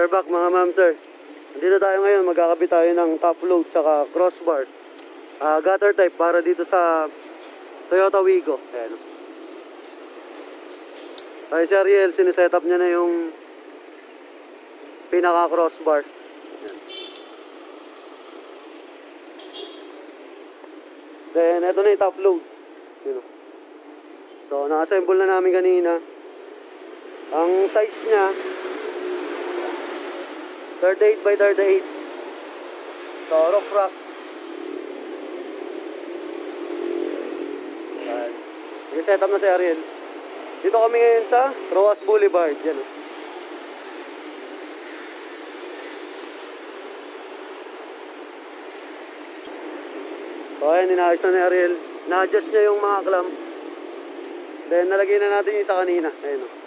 We're back mga ma'am sir. Dito tayo ngayon, magkakabit tayo ng top load tsaka crossbar. Gutter type para dito sa Toyota Wigo. Ayan. Tayo si Ariel, siniset up niya na yung pinaka crossbar. Then ito na yung top load. So na-assemble na namin kanina. Ang size niya 38 by 38. So rock rack. I-set up na si Ariel. Dito kami ngayon sa Roas Boulevard. Yan. So ayan, inaayos na ni Ariel. Na-adjust niya yung mga clamp. Then nalagay na natin yung isa kanina. Ayan o.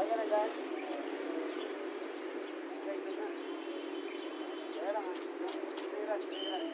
Okay ka na dyan? Okay, good na. Kaya lang ha. Stay run.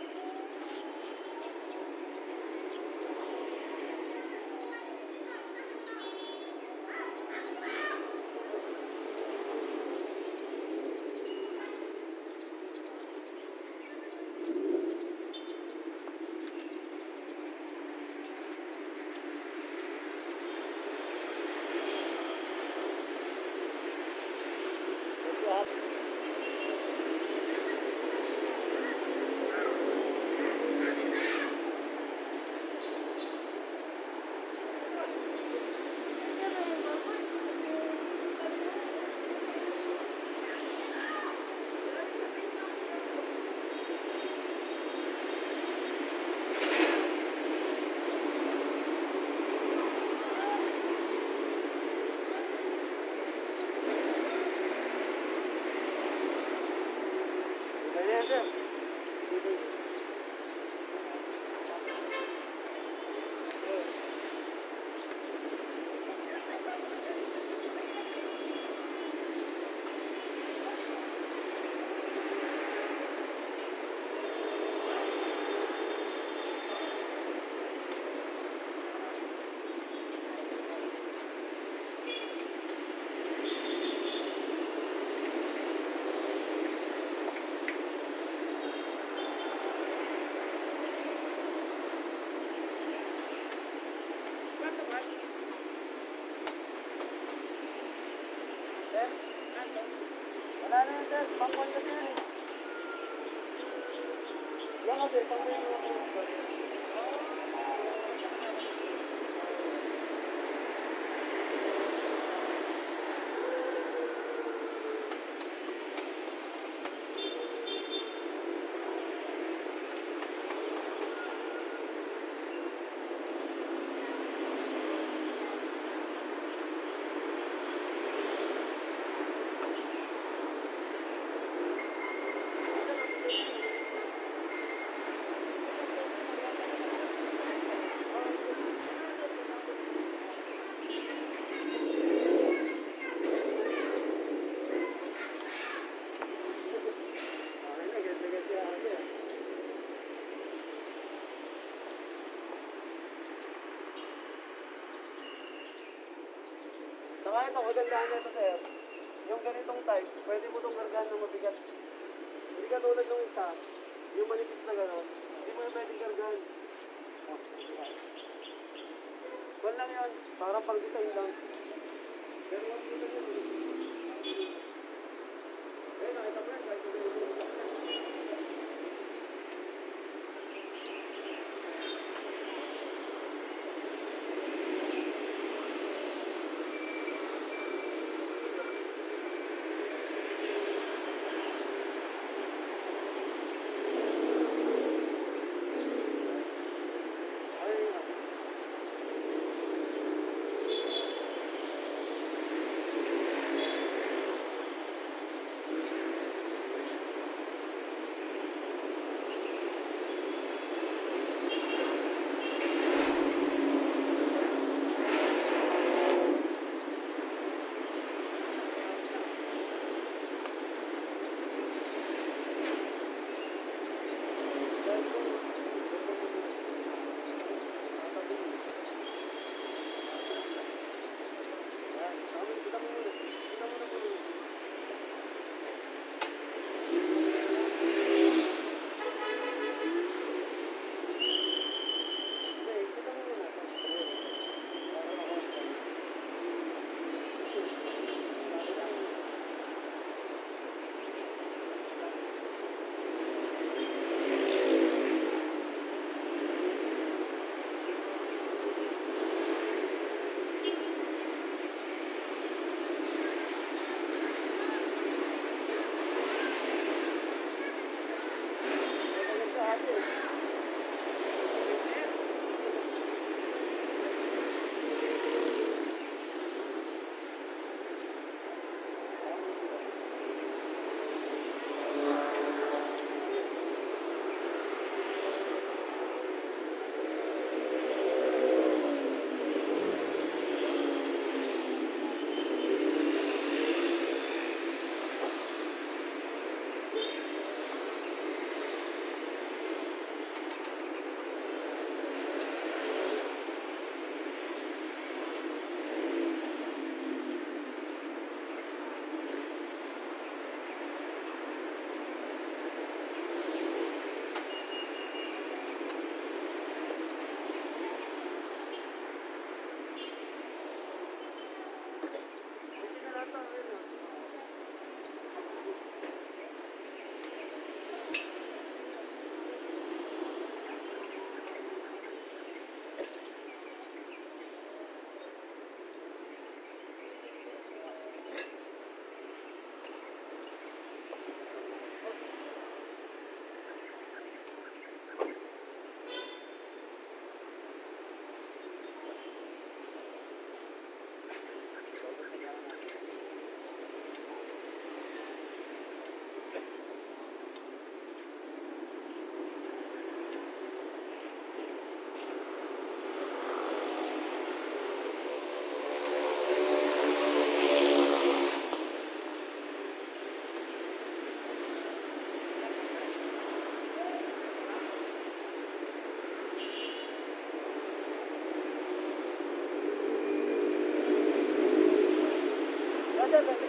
Wala na yan, sir. Pang-1 kasi yan eh. Yan kasi, pang-1 yung saka ito, kagandahan nito sir, yung ganitong type, pwede mo itong kargahan ng mabigat. Hindi ka tulad ng isa, yung manipis na gano'n, hindi mo na pwedeng kargahan. Kwan lang yun, parang pang-design lang. Pero wag dito yun. Ayun, nakita mo yan, kahit ito yung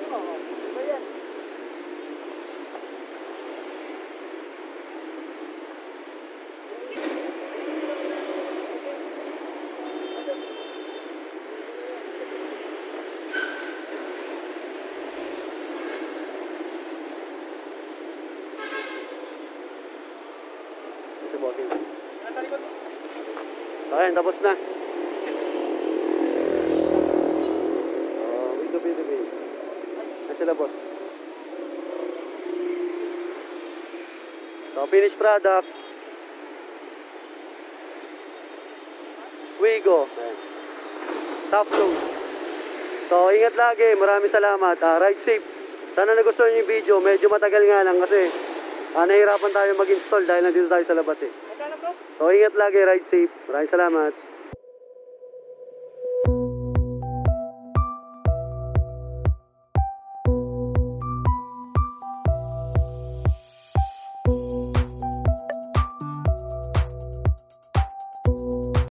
Oo, iba yan. Sa bossing. Ayan, tapos na. Oh, ito Philippines. Ayan sila, boss. So, finished product. Wigo. Ayan. Top load. So, ingat lagi. Maraming salamat. Ride safe. Sana nagustuhan niyo yung video. Medyo matagal nga lang kasi nahirapan tayo mag-install dahil nandito tayo sa labas eh. So, ingat lagi. Ride safe. Maraming salamat.